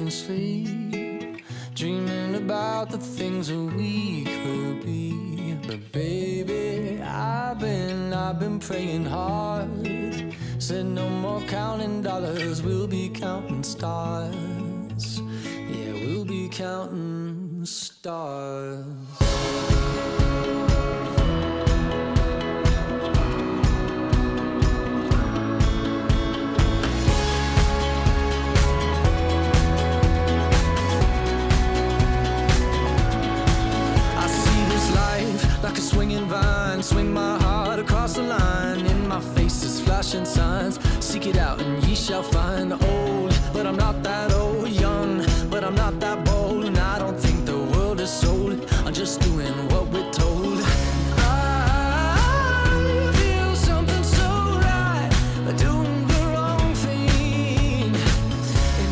losing sleep, dreaming about the things that we could be. But baby, I've been praying hard. Said no more counting dollars, we'll be counting stars. Yeah, we'll be counting stars. Like a swinging vine, swing my heart across the line. In my face is flashing signs. Seek it out and ye shall find. Old, but I'm not that old. Young, but I'm not that bold. And I don't think the world is sold. I'm just doing what we're told. I feel something so right, doing the wrong thing. And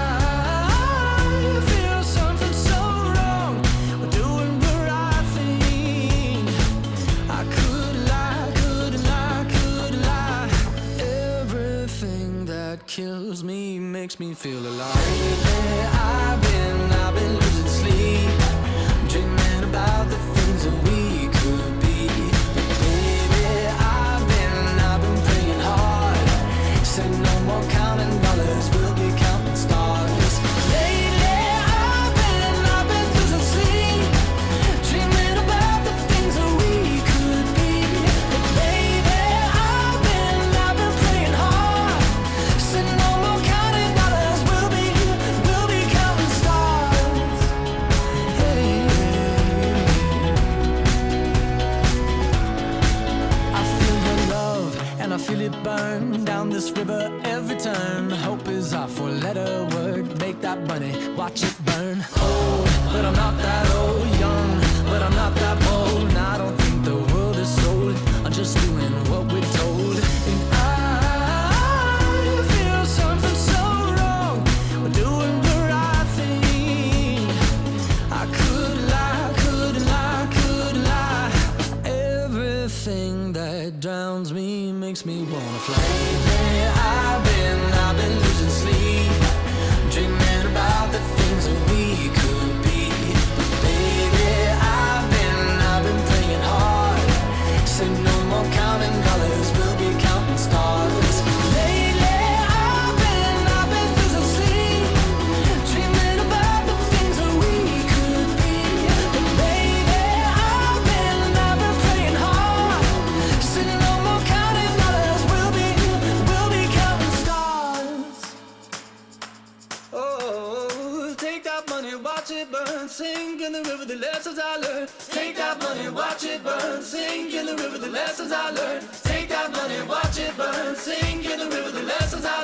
I feel something so wrong, doing the right thing. I could lie, could lie, could lie. Everything that kills me makes me feel alive. Lately, I've been losing sleep, dreaming about the things that we could be. But baby, I've been praying hard. Said no more counting dollars, we'll be counting stars. Lately, I've been losing sleep, dreaming about the things that we could be. But baby, I've been praying hard. Said no more counting dollars, we'll be counting stars. Hey. I feel your love and I feel it burn down this river every turn. Hope is our four-letter word. Make that money, watch it burn. Old, but I'm not that old. Young, but I'm not that bold. And I don't think the world is sold. I'm just doing what we're told. And I feel something so wrong, we're doing the right thing. I could lie, could lie, could lie. Everything that drowns me makes me wanna fly. Lately, I've been losing sleep, dreaming about the things that we could be. But baby, I've been praying hard. Say no more counting dollars, we'll be counting stars. Lately, I've been losing sleep, dreaming about the things that we could be. But baby, I've been praying hard. Say no more counting dollars, we'll be counting stars. Oh, take that money, watch it burn, sink in the river, the lessons I learned. Take that money, watch it burn, sink in the river, the lessons I learned. Take that money, watch it burn, sink in the river, the lessons I